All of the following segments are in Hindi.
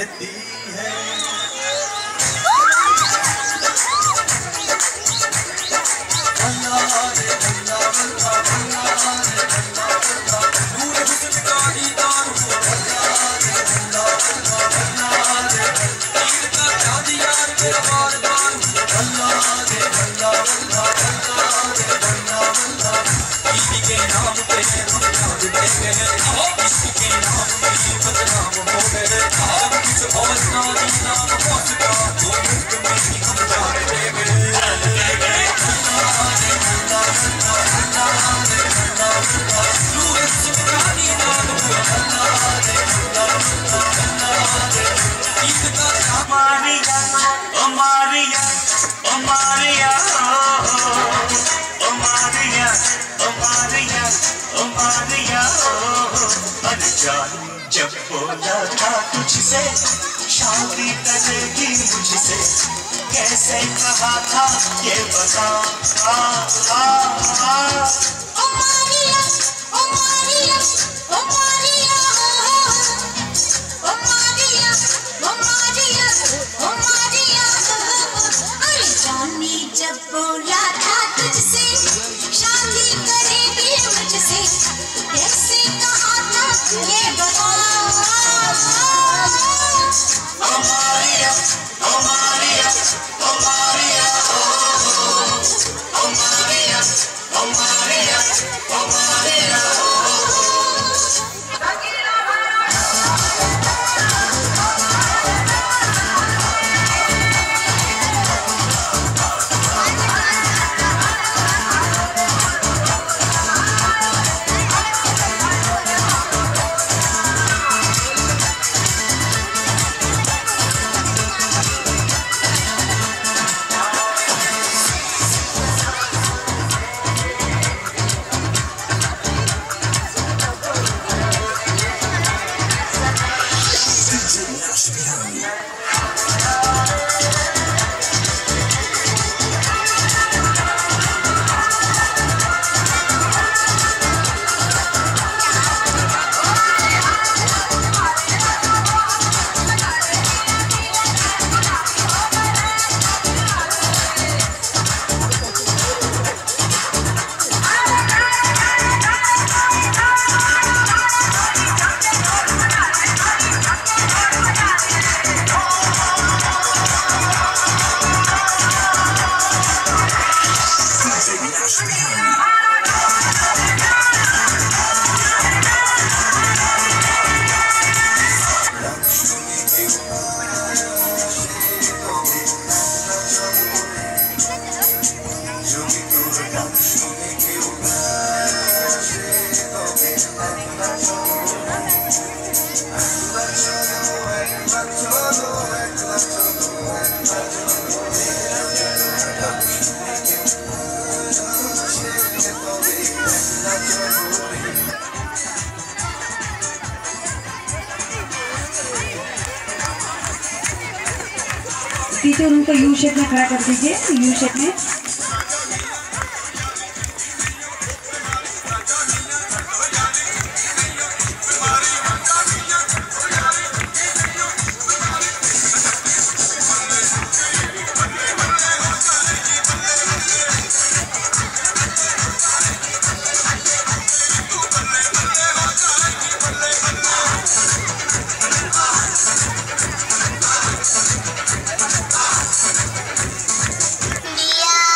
कहती है। अल्लाह रे अल्लाह अल्लाह अल्लाह रे अल्लाह अल्लाह नूर हुस्न का दीदार हो। अल्लाह रे अल्लाह अल्लाह अल्लाह रे ईद का चाँद यार मेरा बारदार हो। अल्लाह रे अल्लाह अल्लाह अल्लाह रे अल्लाह अल्लाह ईद के नाम पे हम चाँद देंगे, इश्क के नाम पे बदनाम हो गए। सब कुछ और नाम नाम हो चुका, वो मुफ्त में ही हम जान देंगे। जब बोला था तुझसे शादी करेगी मुझसे, कैसे कहा था ये बता। ओ मारिया ओ मारिया ओ मारिया ओ मारिया ओ मारिया ओ मारिया। अरे जानी जब बोला था तुझसे शादी करेगी मुझसे, कैसे कहा था ये बता। ओ मारिया ओ मारिया ओ मारिया ओ मारिया ओ मारिया ओ मारिया। टीचर उनको यू शेप में खड़ा कर दीजिए, यू शेप में। दिया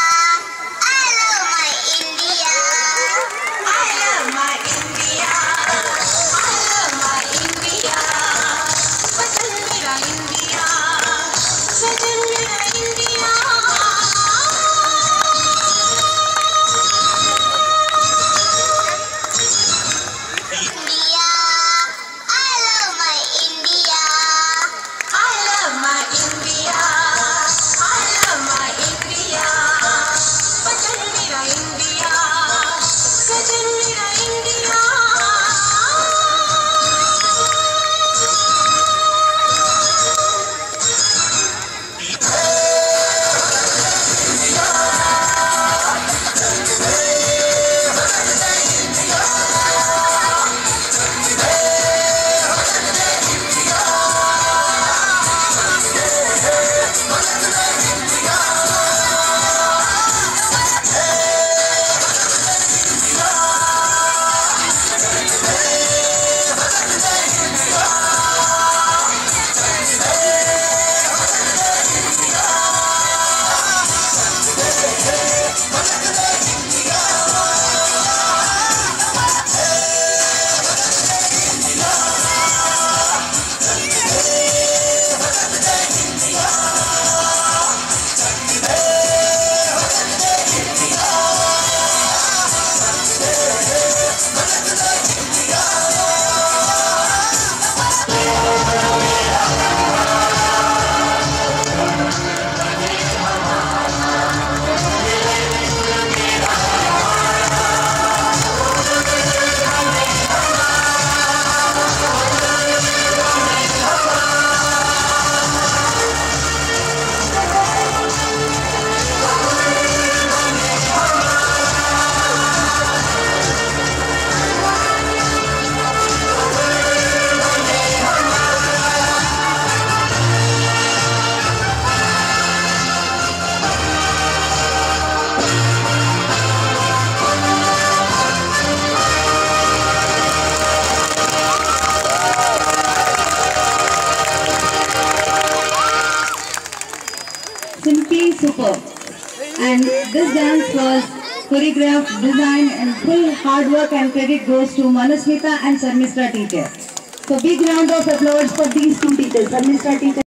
simply superb. And this dance was choreographed, designed, and full hard work and credit goes to Manosmita and Sarmistha teacher. So big round of applause for these two teachers, Sarmistha teacher.